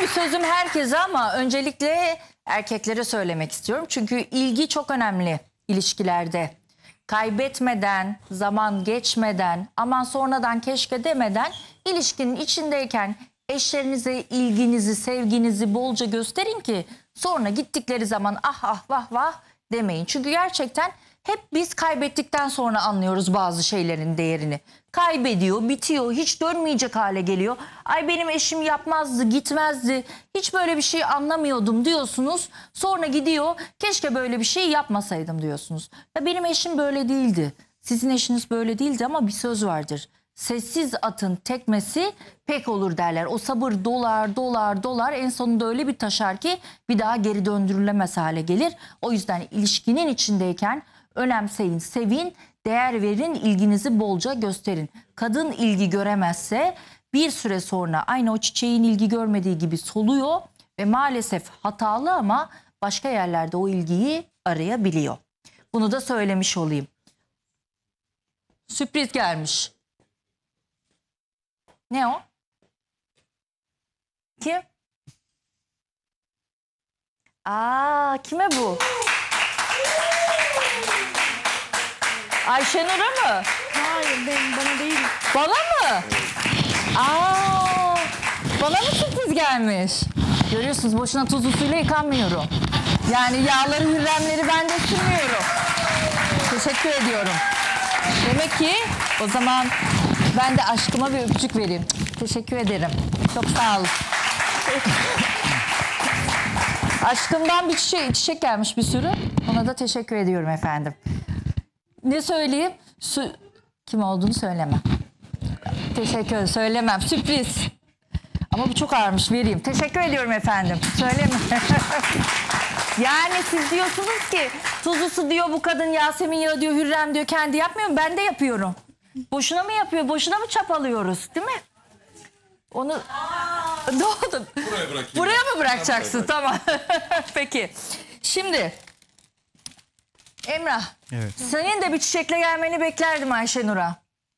Şimdi sözüm herkese ama öncelikle erkeklere söylemek istiyorum. Çünkü ilgi çok önemli ilişkilerde. Kaybetmeden, zaman geçmeden, aman sonradan keşke demeden ilişkinin içindeyken eşlerinize ilginizi, sevginizi bolca gösterin ki sonra gittikleri zaman ah ah vah vah demeyin. Çünkü gerçekten hep biz kaybettikten sonra anlıyoruz bazı şeylerin değerini. Kaybediyor, bitiyor, hiç dönmeyecek hale geliyor. Ay benim eşim yapmazdı, gitmezdi, hiç böyle bir şey anlamıyordum diyorsunuz. Sonra gidiyor, keşke böyle bir şey yapmasaydım diyorsunuz. Ya benim eşim böyle değildi, sizin eşiniz böyle değildi ama bir söz vardır. Sessiz atın tekmesi pek olur derler. O sabır dolar dolar dolar en sonunda öyle bir taşar ki bir daha geri döndürülemez hale gelir. O yüzden ilişkinin içindeyken önemseyin, sevin, değer verin, ilginizi bolca gösterin. Kadın ilgi göremezse bir süre sonra aynı o çiçeğin ilgi görmediği gibi soluyor ve maalesef hatalı ama başka yerlerde o ilgiyi arayabiliyor. Bunu da söylemiş olayım. Sürpriz gelmiş. Ne o? Kim? Aa, kime bu? Ayşenur'a mı? Hayır, bana değil. Bana mı? Aa, bana mı sürpriz gelmiş? Görüyorsunuz boşuna tuzlu suyla yıkanmıyorum. Yani yağları, hürremleri ben de sürmüyorum. Teşekkür ediyorum. Demek ki o zaman ben de aşkıma bir öpücük vereyim. Teşekkür ederim. Çok sağ olun. Aşkımdan bir çiçek gelmiş bir sürü. Ona da teşekkür ediyorum efendim. Ne söyleyeyim? Kim olduğunu söylemem. Teşekkür ederim. Söylemem. Sürpriz. Ama bu çok ağırmış. Vereyim. Teşekkür ediyorum efendim. Söylemem. Yani siz diyorsunuz ki tuzlu su diyor bu kadın, Yasemin yağı diyor, Hürrem diyor, kendi yapmıyor mu? Ben de yapıyorum. Boşuna mı yapıyor? Boşuna mı çapalıyoruz? Değil mi? Onu doğdu. Buraya mı bırakacaksın? Tamam. Peki. Şimdi Emrah, Evet. senin de bir çiçekle gelmeni beklerdim Ayşenur'a.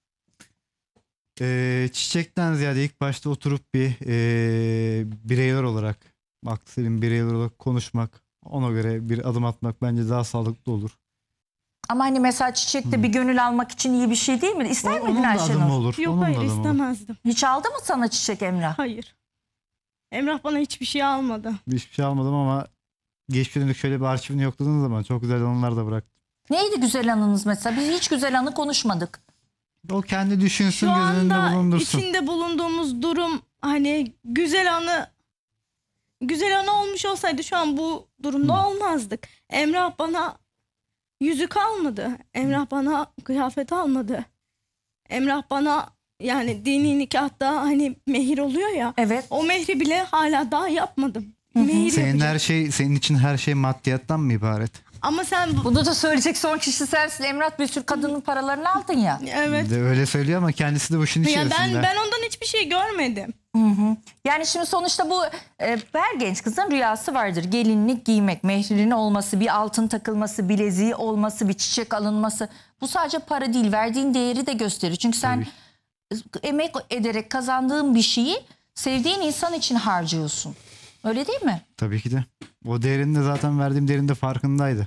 Çiçekten ziyade ilk başta oturup bir bireyler olarak, aklı bireyler olarak konuşmak, ona göre bir adım atmak bence daha sağlıklı olur. Ama hani mesela çiçekte bir gönül almak için iyi bir şey değil mi? İster miydin Onun da adımı Ayşenur? olur. Yok, onun da hayır, adımı olur. istemezdim. Hiç aldı mı sana çiçek Emrah? Hayır. Emrah bana hiçbir şey almadı. Hiçbir şey almadım ama geçmişe dönük şöyle bir arşivini yokladığınız zaman çok güzel anılar da bıraktım. Neydi güzel anınız mesela? Biz hiç güzel anı konuşmadık. O kendi düşünsün, Şu göz önünde anda bulundursun. içinde bulunduğumuz durum hani güzel anı olmuş olsaydı şu an bu durumda olmazdık. Emrah bana yüzük almadı. Emrah bana kıyafet almadı. Emrah bana yani dini nikahta hani mehir oluyor ya. Evet. O mehri bile hala daha yapmadım. Mehir Senin yapacağım. her şey, senin için her şey maddiyattan mı ibaret? Ama sen Bunu da söyleyecek son kişi sensin. Emrah, bir sürü kadının paralarını aldın ya. evet. De öyle söylüyor ama kendisi de bu işin Ya içerisinde. ben ondan hiçbir şey görmedim. Yani şimdi sonuçta bu her genç kızın rüyası vardır. Gelinlik giymek, mehrinin olması, bir altın takılması, bileziği olması, bir çiçek alınması. Bu sadece para değil, verdiğin değeri de gösterir. Çünkü sen emek ederek kazandığın bir şeyi sevdiğin insan için harcıyorsun. Öyle değil mi? Tabii ki de. O değerini de zaten verdiğim değerinin de farkındaydı.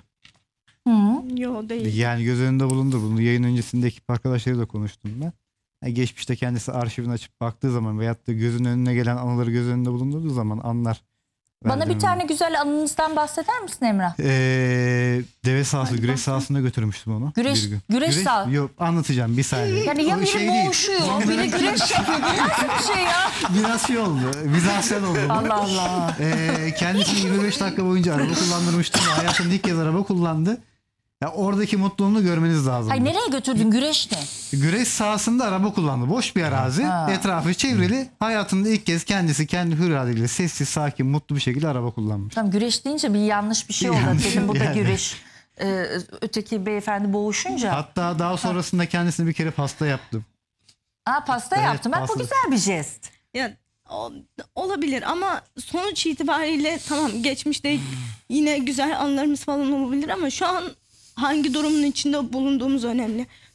Yok değil. Yani göz önünde bulundu. Bunu yayın öncesinde ekip arkadaşlarıyla konuştum ben. Yani geçmişte kendisi arşivini açıp baktığı zaman veyahut da gözünün önüne gelen anıları göz önünde bulundurduğu zaman anlar. Bana bir verdiğim- tane güzel anınızdan bahseder misin Emrah? Deve sahası, güreş sahasına götürmüştüm onu. Güreş- bir gün. güreş sah- Yok, anlatacağım bir saniye. Yani ya O biri değil. boğuşuyor, biri güreş yapıyor. Bu nasıl bir şey ya? Biraz şey oldu. Vizasyon oldu. bu. Allah Allah. Kendisi 25 dakika boyunca araba kullandırmıştı. Hayatında ilk kez araba kullandı. Ya oradaki mutluluğunu görmeniz lazım. Hayır, nereye götürdün, güreş ne? Güreş sahasında araba kullandı. Boş bir arazi. Etrafı çevrili. Hayatında ilk kez kendisi kendi hür iradeyle sessiz, sakin, mutlu bir şekilde araba kullanmış. Tamam, güreş deyince bir yanlış bir şey oldu. Yanlış, Dedim bu da yani. güreş. Öteki beyefendi boğuşunca. Hatta daha sonrasında kendisine bir kere pasta yaptım. Pasta Evet, yaptım. Ben bu pasta. güzel bir jest. Ya olabilir ama sonuç itibariyle tamam, geçmişte yine güzel anılarımız falan olabilir ama şu an hangi durumun içinde bulunduğumuz önemli.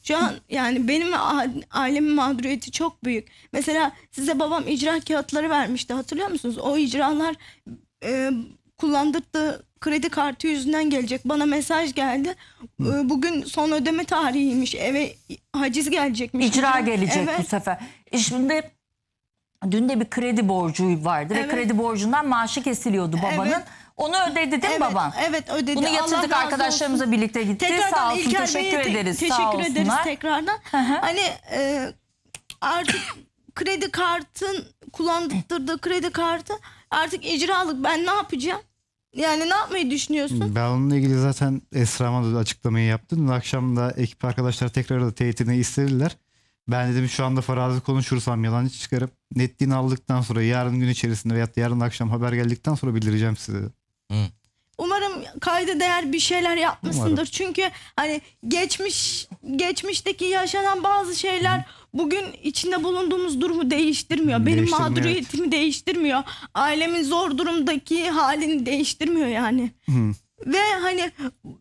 Şu an yani benim ve ailemin mağduriyeti çok büyük. Mesela size babam icra kağıtları vermişti, hatırlıyor musunuz? O icralar kullandırdığı kredi kartı yüzünden gelecek. Bana mesaj geldi. Bugün son ödeme tarihiymiş. Eve haciz gelecekmiş. İcra gelecek Evet. bu sefer. Şimdi dün de bir kredi borcu vardı ve Evet. kredi borcundan maaşı kesiliyordu babanın. Evet. Onu ödedi değil mi Evet, baban? evet ödedi. Bunu Allah yatırdık, razı arkadaşlarımızla olsun. birlikte gitti. Tekrardan Sağ olsun, İlker teşekkür Bey'e ederiz. Sağ teşekkür ederiz olsunlar. tekrardan. hı. Hani artık kredi kartın kullandırdığı kredi kartı artık icralık. Ben ne yapacağım? Yani ne yapmayı düşünüyorsun? Ben onunla ilgili zaten Esra'ma da açıklamayı yaptım. Dün akşam da ekip arkadaşlar tekrar da teyitini istediler. Ben dedim şu anda farazi konuşursam yalancı çıkarıp netliğini aldıktan sonra yarın gün içerisinde veyahut da yarın akşam haber geldikten sonra bildireceğim size. Umarım kayda değer bir şeyler yapmışsındır. Umarım. Çünkü hani geçmişteki yaşanan bazı şeyler bugün içinde bulunduğumuz durumu değiştirmiyor. Benim Değiştirmiyor, mağduriyetimi değiştirmiyor. Ailemin zor durumdaki halini değiştirmiyor yani. Hı. Ve hani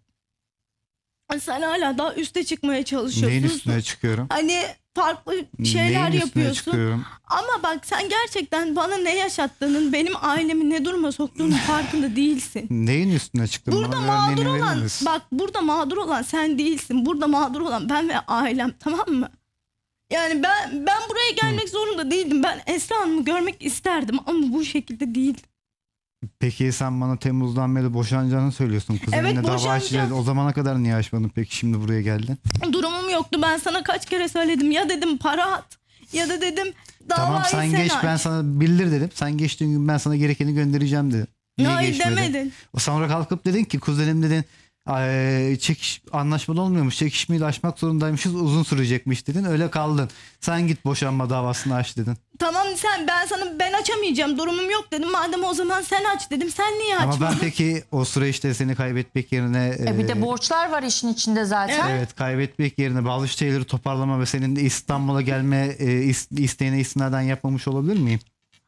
sen hala daha üste çıkmaya çalışıyorsun. Neyin üstüne çıkıyorum? Hani farklı şeyler Neyin üstüne yapıyorsun. çıkıyorum? Ama bak sen gerçekten bana ne yaşattığının, benim ailemi ne duruma soktuğunun farkında değilsin. Neyin üstüne çıktım? Burada Bana bir mağdur örneğini verir olan, misin? bak burada mağdur olan sen değilsin. Burada mağdur olan ben ve ailem, tamam mı? Yani ben buraya gelmek zorunda değildim. Ben Esra Hanım'ı görmek isterdim ama bu şekilde değil. Peki sen bana Temmuz'dan beri boşanacağını söylüyorsun. Kuzeninle Evet, dava boşanacağım. açacağız. O zamana kadar niye açmadın peki, şimdi buraya geldin? Durumum yoktu. Ben sana kaç kere söyledim. Ya dedim para at ya da dedim davayı Tamam sen geç, aç. ben sana bildir dedim. Sen geçtiğin gün ben sana gerekeni göndereceğim dedim. Niye Hayır geçmedin? demedin. O sonra kalkıp dedin ki kuzenim dedin anlaşmalı olmuyormuş, çekişmeyi de aşmak zorundaymışız, uzun sürecekmiş dedin, öyle kaldın. Sen git boşanma davasını aç dedin. Tamam ben açamayacağım, durumum yok dedim. Madem o zaman sen aç dedim. Sen niye Ama açmadın? ben peki o süreçte seni kaybetmek yerine Bir de borçlar var işin içinde zaten. evet, kaybetmek yerine bazı şeyleri toparlama ve senin de İstanbul'a gelme isteğine istinaden yapmamış olabilir miyim?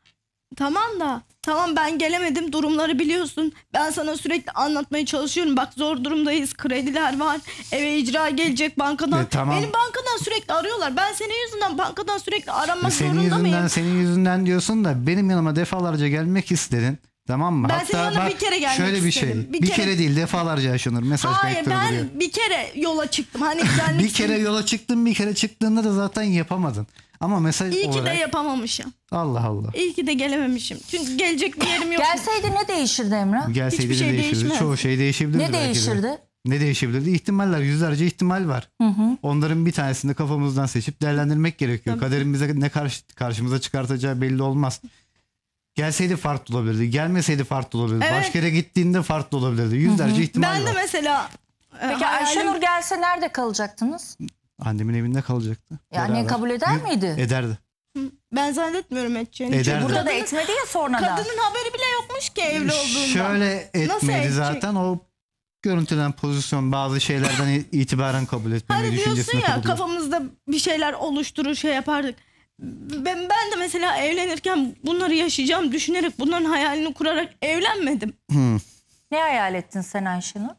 Tamam ben gelemedim, durumları biliyorsun. Ben sana sürekli anlatmaya çalışıyorum. Bak zor durumdayız, krediler var, eve icra gelecek bankadan. Tamam. Beni bankadan sürekli arıyorlar. Ben senin yüzünden bankadan sürekli aranmak zorunda mıyım? Senin yüzünden diyorsun da benim yanıma defalarca gelmek istedin. Tamam mı? Ben senin yanına bir kere gelmek şöyle bir istedim. şey. Bir kere değil, defalarca yaşanır. Mesaj Hayır kayıtları duruyor. ben bir kere yola çıktım. Hani gelmek Bir kere yola çıktın, bir kere çıktığında da zaten yapamadın. Ama mesaj İyi ki olarak... de yapamamışım. Allah Allah. İyi ki de gelememişim. Çünkü gelecek bir yerim yok. Gelseydi ne değişirdi Emrah? Gelseydi Hiçbir de şey değişirdi. değişmez. Çoğu şey değişebilirdi Ne belki de. değişirdi? Ne değişebilirdi? İhtimaller, yüzlerce ihtimal var. Onların bir tanesini kafamızdan seçip değerlendirmek gerekiyor. Tabii. Kaderin bize ne karşımıza çıkartacağı belli olmaz. Gelseydi farklı olabilirdi. Gelmeseydi farklı olabilirdi. Evet. Başka yere gittiğinde farklı olabilirdi. Yüzlerce ihtimal Ben de var. mesela Peki Ayşenur gelse nerede kalacaktınız? Annemin evinde kalacaktı. Yani Beraber. kabul eder miydi? Ederdi. ben zannetmiyorum edeceğini. Ederdi. Çünkü Burada da kadının- etmedi ya sonradan. Kadının haberi bile yokmuş ki evli olduğundan. Şöyle Nasıl etmedi edecek? zaten, o görüntülen pozisyon bazı şeylerden itibaren kabul etmemeyi Hani diyorsun düşüncesine ya kapılıyor. kafamızda bir şeyler oluşturur şey yapardık. Ben de mesela evlenirken bunları yaşayacağım düşünerek bunların hayalini kurarak evlenmedim. Ne hayal ettin sen Ayşenur?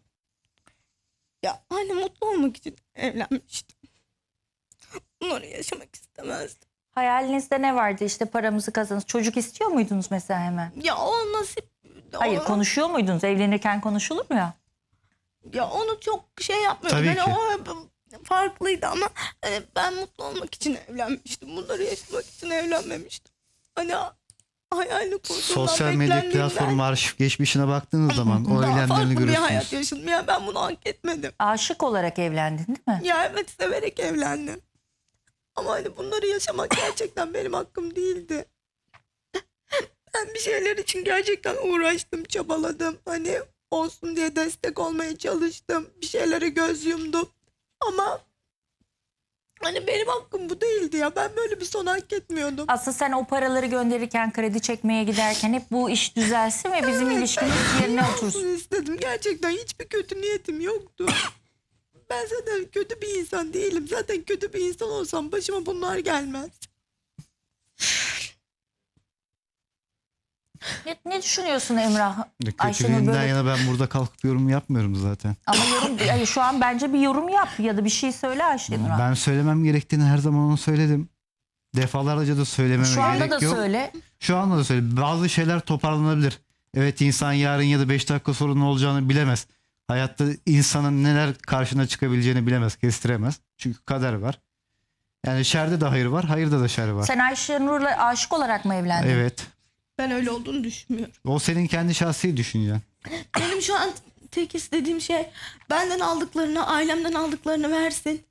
Ya hani mutlu olmak için evlenmiştim. Bunları yaşamak istemezdim. Hayalinizde ne vardı? İşte paramızı kazanırız. Çocuk istiyor muydunuz mesela hemen? Ya o nasip. Hayır, o- konuşuyor muydunuz? Evlenirken konuşulur mu ya? Ya onu çok şey yapmıyorum. Tabii Hani ki. o hep farklıydı ama hani ben mutlu olmak için evlenmiştim. Bunları yaşamak için evlenmemiştim. Hani hayalini kurduğumdan, Sosyal medya beklendiğimden platformu arşiv geçmişine baktığınız zaman o daha eylemlerini farklı bir hayat görüyorsunuz. yaşadım. Ya ben bunu hak etmedim. Aşık olarak evlendin değil mi? Ya evet, severek evlendim. Ama hani bunları yaşamak gerçekten benim hakkım değildi. Ben bir şeyler için gerçekten uğraştım, çabaladım. Hani olsun diye destek olmaya çalıştım. Bir şeylere göz yumdum. Ama hani benim hakkım bu değildi ya. Ben böyle bir son hak etmiyordum. Aslında sen o paraları gönderirken, kredi çekmeye giderken hep bu iş düzelsin ve bizim ilişkimiz yerine otursun. Olsun istedim. Gerçekten hiçbir kötü niyetim yoktu. Ben zaten kötü bir insan değilim. Zaten kötü bir insan olsam başıma bunlar gelmez. Ne düşünüyorsun Emrah? Ayşenur Kötülüğünden böyle. yana ben burada kalkıp yorum yapmıyorum zaten. Ama yani şu an bence bir yorum yap ya da bir şey söyle Ayşenur'a. Ben söylemem gerektiğini her zaman onu söyledim. Defalarca da söylememe Şu anda gerek da yok. söyle. Şu anda da söyle. Bazı şeyler toparlanabilir. Evet, insan yarın ya da 5 dakika sonra ne olacağını bilemez. Hayatta insanın neler karşına çıkabileceğini bilemez, kestiremez. Çünkü kader var. Yani şerde de hayır var, hayırda da şer var. Sen Ayşenur'la aşık olarak mı evlendin? Evet. Ben öyle olduğunu düşünmüyorum. O senin kendi şahsi düşüncen. Benim şu an tek istediğim şey benden aldıklarını, ailemden aldıklarını versin.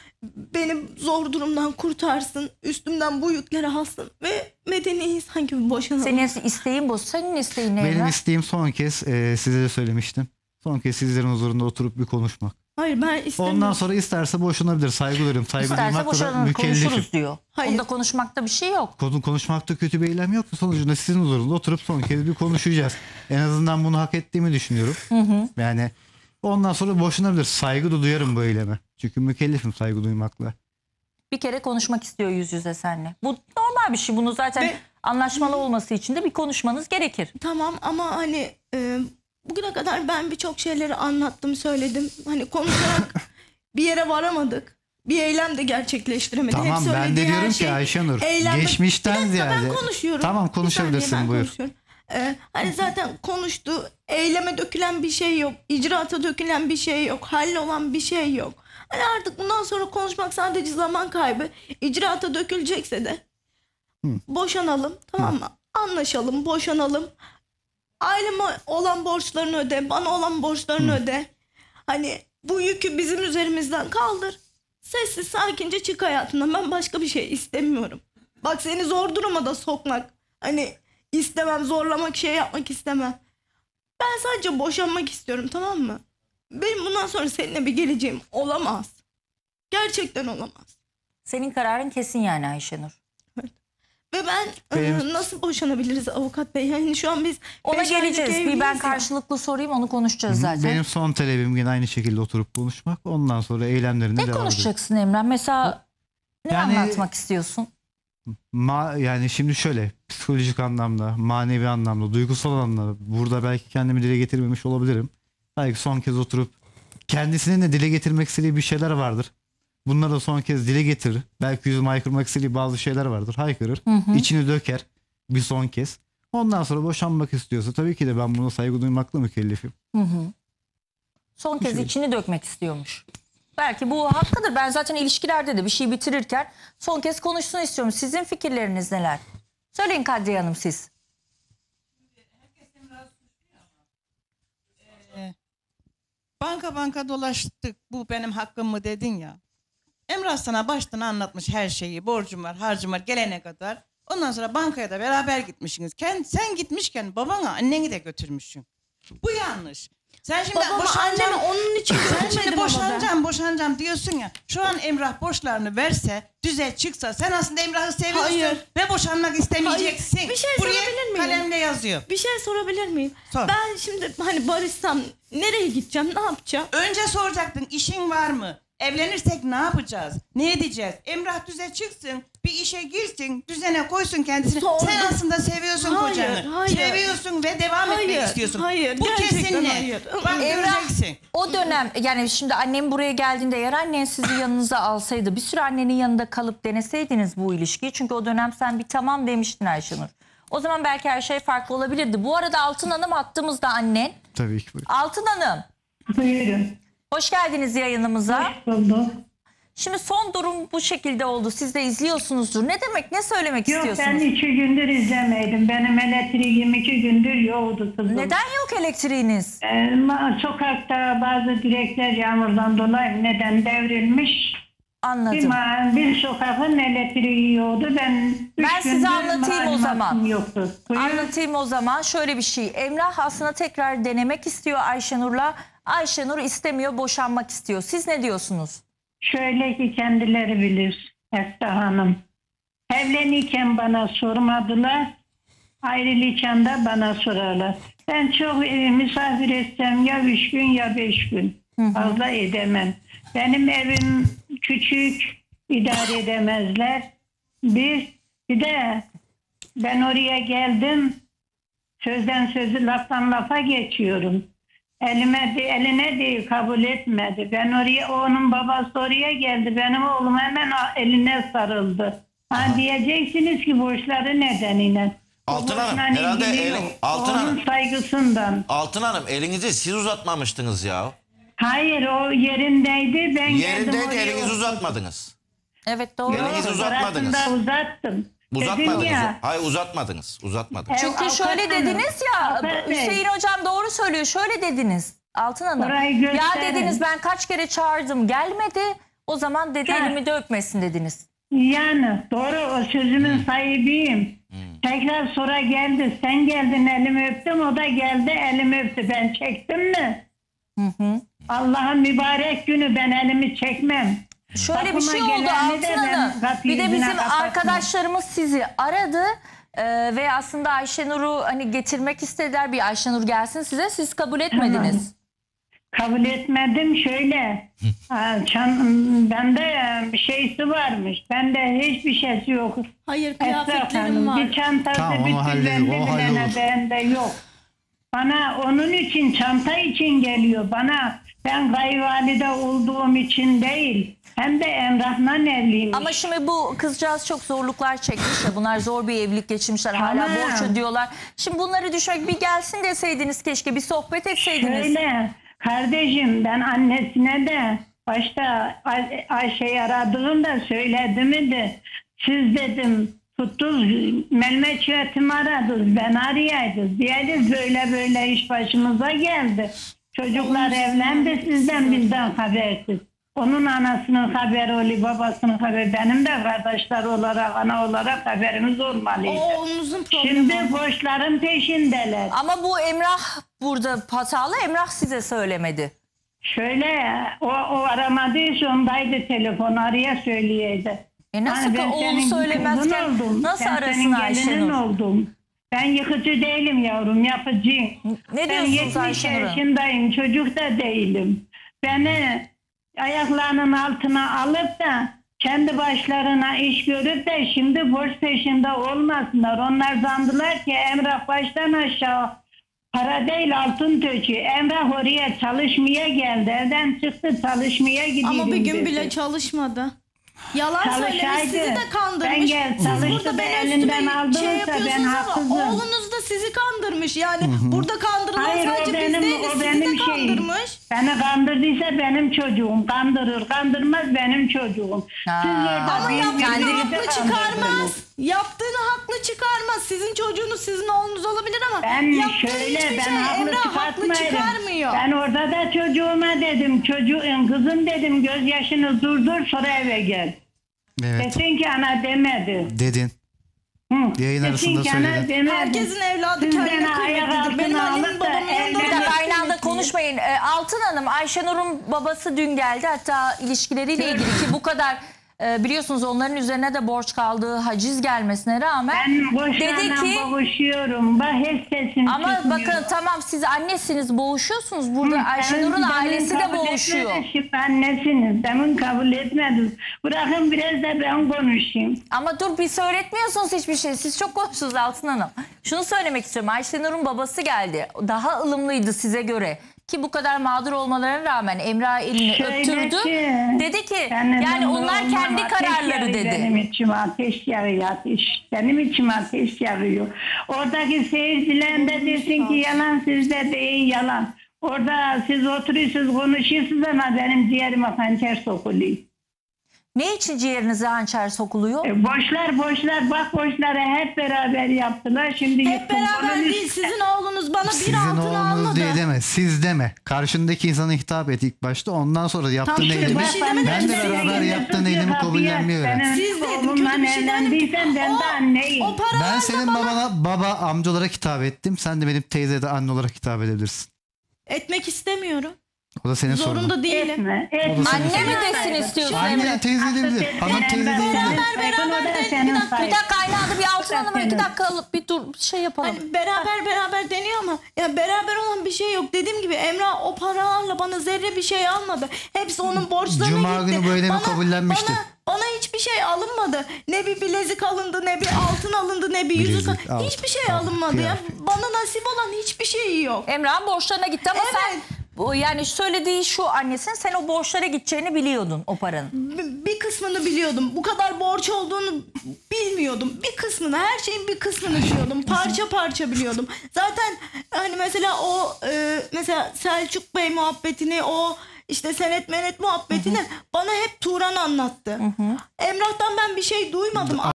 Beni zor durumdan kurtarsın. Üstümden bu yükleri alsın. Ve medeni insan gibi boşanalım. Senin isteğin bu. Senin isteğin ne Benim Emrah? isteğim son kez size de söylemiştim. Son kez sizlerin huzurunda oturup bir konuşmak. Hayır, ben istemiyorum. Ondan sonra isterse boşanabilir. Saygı duyuyorum. Saygı İsterse duymakla da boşanalım, mükellefim. konuşuruz diyor. Hayır. Onda konuşmakta bir şey yok. Konuşmakta kötü bir eylem yok. Sonucunda sizin huzurunuzda oturup son kez bir konuşacağız. En azından bunu hak ettiğimi düşünüyorum. Yani ondan sonra boşanabilir. Saygı da duyarım bu eyleme. Çünkü mükellefim saygı duymakla. Bir kere konuşmak istiyor yüz yüze seninle. Bu normal bir şey. Bunu zaten Ve- anlaşmalı olması için de bir konuşmanız gerekir. Tamam ama hani bugüne kadar ben birçok şeyleri anlattım, söyledim. Hani konuşarak bir yere varamadık. Bir eylem de gerçekleştiremedik. Tamam, Hep ben de söylediği her diyorum ki şey Ayşenur, eylem. geçmişten Bir dakika, ziyade. ben konuşuyorum. Tamam, Bir saniye, konuşabilirsin, ben buyur. konuşuyorum. Hani zaten konuştu. Eyleme dökülen bir şey yok. İcraata dökülen bir şey yok. Hallolan bir şey yok. Hani artık bundan sonra konuşmak sadece zaman kaybı. İcraata dökülecekse de boşanalım, tamam mı? Anlaşalım, boşanalım. Aileme olan borçlarını öde, bana olan borçlarını öde. Hani bu yükü bizim üzerimizden kaldır. Sessiz sakince çık hayatından. Ben başka bir şey istemiyorum. Bak, seni zor duruma da sokmak. Hani istemem, zorlamak, şey yapmak istemem. Ben sadece boşanmak istiyorum, tamam mı? Benim bundan sonra seninle bir geleceğim olamaz. Gerçekten olamaz. Senin kararın kesin yani Ayşenur. Ve ben Benim- nasıl boşanabiliriz avukat bey? Yani şu an biz Ona 5 aylık geleceğiz. Bir evliyiz ben ya. karşılıklı sorayım, onu konuşacağız zaten. Benim son talebim yine aynı şekilde oturup konuşmak. Ondan sonra eylemlerine Ne devam edelim. konuşacaksın Emrah? Mesela ne Yani- anlatmak istiyorsun? Yani şimdi şöyle, psikolojik anlamda, manevi anlamda, duygusal anlamda burada belki kendimi dile getirmemiş olabilirim. Belki son kez oturup kendisinin de dile getirmek istediği bir şeyler vardır. Bunları da son kez dile getirir. Belki yüzüme haykırmak istediği bazı şeyler vardır. Haykırır. İçini döker bir son kez. Ondan sonra boşanmak istiyorsa tabii ki de ben buna saygı duymakla mükellefim. Son kez içini dökmek istiyormuş. Belki bu hakkıdır. Ben zaten ilişkilerde de bir şey bitirirken son kez konuşsun istiyorum. Sizin fikirleriniz neler? Söyleyin Kadriye Hanım siz. Banka dolaştık, bu benim hakkım mı dedin ya. Emrah sana baştan anlatmış her şeyi, borcum var, harcım var gelene kadar. Ondan sonra bankaya da beraber gitmişsiniz. Sen gitmişken babana anneni de götürmüşsün. Bu yanlış. Sen şimdi Babama, annemi onun için Sen götürmedim şimdi ama ben. boşanacağım diyorsun ya. Şu an Emrah borçlarını verse, düze çıksa sen aslında Emrah'ı seviyorsun Hayır. ve boşanmak istemeyeceksin. Hayır. Bir şey Buraya sorabilir miyim? kalemle yazıyor. Bir şey sorabilir miyim? Sor. Ben şimdi hani barışsam nereye gideceğim, ne yapacağım? Önce soracaktın, işin var mı? Evlenirsek ne yapacağız? Ne edeceğiz? Emrah düze çıksın, bir işe girsin, düzene koysun kendisini. Sordum. Sen aslında seviyorsun Hayır, kocanı. hayır. Seviyorsun ve devam etmek Hayır, istiyorsun. hayır, Bu gerçekten kesinle. hayır. Bak Emrah, göreceksin. o dönem yani şimdi annem buraya geldiğinde eğer annen sizi yanınıza alsaydı bir süre annenin yanında kalıp deneseydiniz bu ilişkiyi. Çünkü o dönem sen bir tamam demiştin Ayşenur. O zaman belki her şey farklı olabilirdi. Bu arada Altın Hanım attığımızda annen. Tabii ki. Altın Hanım Buyurun. hoş geldiniz yayınımıza. Bulduk. Şimdi son durum bu şekilde oldu. Siz de izliyorsunuzdur. Ne demek, ne söylemek Yok, ben istiyorsunuz? 2 gündür izlemedim. Benim elektriğim 2 gündür yoktu kızım. Neden yok elektriğiniz? Sokakta bazı direkler yağmurdan dolayı neden devrilmiş. Anladım. Bir sokakın elektriği yoktu. Ben size anlatayım o zaman. Yoktu. Buyurun. Anlatayım o zaman. Şöyle bir şey. Emrah aslında tekrar denemek istiyor Ayşenur'la. Ayşenur istemiyor, boşanmak istiyor. Siz ne diyorsunuz? Şöyle ki kendileri bilir Esra Hanım. Evlenirken bana sormadılar. Ayrılırken de bana sorarlar. Ben çok misafir etsem ya 3 gün ya 5 gün. Fazla edemem. Benim evim küçük, idare edemezler. Bir de ben oraya geldim. Sözden sözü, laftan lafa geçiyorum. Eline değil, kabul etmedi. Ben oraya, onun babası oraya geldi. Benim oğlum hemen eline sarıldı. Ha diyeceksiniz ki borçları nedeniyle. Altın Bu Hanım, borçla herhalde ilgili yok. Altın Onun Hanım. saygısından. Altın Hanım, elinizi siz uzatmamıştınız ya. Hayır, o yerindeydi. Ben geldim Yerindeydi, oraya elinizi oturdum. uzatmadınız. Evet doğru. Elinizi uzatmadınız. Sırasında uzattım. Dedim Uzatmadınız. ya, Hayır, uzatmadınız. Uzatmadınız. Çünkü Avukat şöyle hanım, dediniz ya, avukat bey. Hüseyin hocam doğru söylüyor. Şöyle dediniz Altın Hanım. Orayı Ya gösterin. dediniz ben kaç kere çağırdım gelmedi. O zaman dedi Ha. elimi de öpmesin dediniz. Yani doğru, o sözümün sahibiyim. Tekrar sonra geldi. Sen geldin, elimi öptüm. O da geldi, elimi öptü. Ben çektim mi? Allah'ın mübarek günü, ben elimi çekmem. Şöyle bir Kapıma şey oldu geleni de Altın ben Hanım. kapı Bir de yüzüne bizim kapatmam. arkadaşlarımız sizi aradı. Ve aslında Ayşenur'u hani getirmek istediler, bir Ayşenur gelsin size, siz kabul etmediniz. Kabul etmedim şöyle. Bende bir şeysi varmış. Bende hiçbir şeysi yok. Hayır, Esra kıyafetlerim Hanım, var. bir çantası Tamam, onu bir hallederiz. tüzende O bilene hallolur. bende yok. Bana onun için, çanta için geliyor. Bana, ben kayınvalide olduğum için değil. Hem de Emrah'la evliyim. Ama şimdi bu kızcağız çok zorluklar çekmiş ya, bunlar zor bir evlilik geçirmişler, hala Tamam. borç ödüyorlar. Şimdi bunları düşmek, bir gelsin deseydiniz, keşke bir sohbet etseydiniz. Şöyle kardeşim, ben annesine de başta Ayşe'yi aradığımda söyledim idi. Siz dedim tuttunuz Mehmet Çöğüt'ümü aradınız, ben arayaydım. Diyelim böyle böyle iş başımıza geldi. Çocuklar evlendi, sizden bizden habersiz. Onun anasının haberi oluyor, babasının haberi. Benim de kardeşler olarak, ana olarak haberimiz olmalıydı. O oğlunuzun problemi. Şimdi borçların peşindeler. Ama bu Emrah burada hatalı, Emrah size söylemedi. Şöyle, o aramadıysa ondaydı telefon, araya söyleyeydi. Nasıl ben oğlu senin söylemezken kızın oldum. nasıl Ben arasın senin gelinin Ayşenur? oldum. Ben yıkıcı değilim yavrum, yapıcıyım. Ne Ben diyorsunuz 70 Ayşenur'a? yaşındayım, çocuk da değilim. Beni ayaklarının altına alıp da kendi başlarına iş görüp de şimdi borç peşinde olmasınlar. Onlar zandılar ki Emrah baştan aşağı para değil altın tökü. Emrah oraya çalışmaya geldi. Evden çıktı, çalışmaya gidiyor. Ama bir gün bile çalışmadı. Yalan söylemiş, sizi de Ben kandırmış. gel Siz çalıştı burada da beni elinden üstüme aldınsa şey ben yapıyorsunuz ama haksızım. oğlunuz da sizi kandırmış. Yani burada kandırılan Hayır, sadece o biz benim, değiliz, o sizi benim de şeyim. kandırmış. Beni kandırdıysa benim çocuğum. Kandırır, kandırmaz benim çocuğum. Siz orada Ama birbirinizi yaptığını haklı kandırdınız. çıkarmaz. Yaptığını haklı çıkarmaz. Sizin çocuğunuz sizin oğlunuz olabilir ama Ben yaptığı şöyle, hiçbir ben şey haklı Emrah haklı çıkartmayırım. çıkarmıyor. Ben orada da çocuğuma dedim, kızım dedim, gözyaşını durdur sonra eve gel. Evet. Desin ki ana demedi. Dedin. Hı. Yayın Desin arasında ki ana söyledin. demedi. Herkesin evladı Siz kendine beni ayak kıymetlidir. Benim altına annemin alıp da babamın yanında Bir evlenmek- dakika aynı anda kıymetli. konuşmayın. Altın Hanım, Ayşenur'un babası dün geldi. Hatta ilişkileriyle ilgili ki bu kadar biliyorsunuz onların üzerine de borç kaldığı, haciz gelmesine rağmen Ben dedi boşanla ki boğuşuyorum. Bak hiç sesim ama çıkmıyor. bakın tamam siz annesiniz, boğuşuyorsunuz. Burada Ayşenur'un Demin ailesi de kabul boğuşuyor. etmedi, şimdi annesiniz. Demin kabul etmediniz. Bırakın biraz da ben konuşayım. Ama dur, bir söyletmiyorsunuz hiçbir şey. Siz çok konuştunuz Altın Hanım. Şunu söylemek istiyorum. Ayşenur'un babası geldi. Daha ılımlıydı size göre. Ki bu kadar mağdur olmalarına rağmen Emrah elini Şöyle öptürdü. ki, Dedi ki benim yani onlar oğlum kendi ateş kararları yarıyor, dedi. Benim içime ateş yarıyor, ateş. Benim içime ateş yarıyor. Oradaki seyirciler de desin ki yalan, sizde değil yalan. Orada siz oturuyorsunuz, konuşuyorsunuz ama benim ciğerime hançer sokuluyor. Ne için ciğerinize hançer sokuluyor? Boşlar bak boşları hep beraber yaptılar. Şimdi Hep beraber değil. Sizin oğlunuz bana bir Sizin altın oğlunuz almadı. diye deme. Siz deme. Karşındaki insana hitap et ilk başta. Ondan sonra yaptığın Tam şöyle eylemi. bir şey demedim. Ben de beraber yaptığın eylemi kabullenmiyor. Siz dedim, oğlumla kötü bir şey demedim. evlendiysen ben de anneyim. O paralar Ben da senin bana babana baba, amca olarak hitap ettim. Sen de benim teyze de anne olarak hitap edebilirsin. etmek istemiyorum. O da senin sorunun. Zorunda değilim. Etme. Anne mi desin istiyorsun Anne Emre? teyze diyebilir. Hanım teyze diyebilir. Bir dakika aynı anda bir Altın Hanım'a 2 dakika alıp bir dur şey yapalım. Hani beraber deniyor ama ya beraber olan bir şey yok. Dediğim gibi Emrah o paralarla bana zerre bir şey almadı. Hepsi onun borçlarına Cuma gitti. günü bu ödemi kabullenmişti. Bana hiçbir şey alınmadı. Ne bir bilezik alındı, ne bir altın alındı, ne bir yüzük Bilezik, alındı. altın, Hiçbir şey altın, alınmadı ya. kıyafet. Bana nasip olan hiçbir şey yok. Emrah'ın borçlarına gitti ama Evet. sen yani söylediği şu annesin, sen o borçlara gideceğini biliyordun o paranın. Bir kısmını biliyordum. Bu kadar borç olduğunu bilmiyordum. Bir kısmını, her şeyin bir kısmını biliyordum. Parça parça biliyordum. Zaten hani mesela o mesela Selçuk Bey muhabbetini, o işte senet menet muhabbetini bana hep Turan anlattı. Emrah'tan ben bir şey duymadım.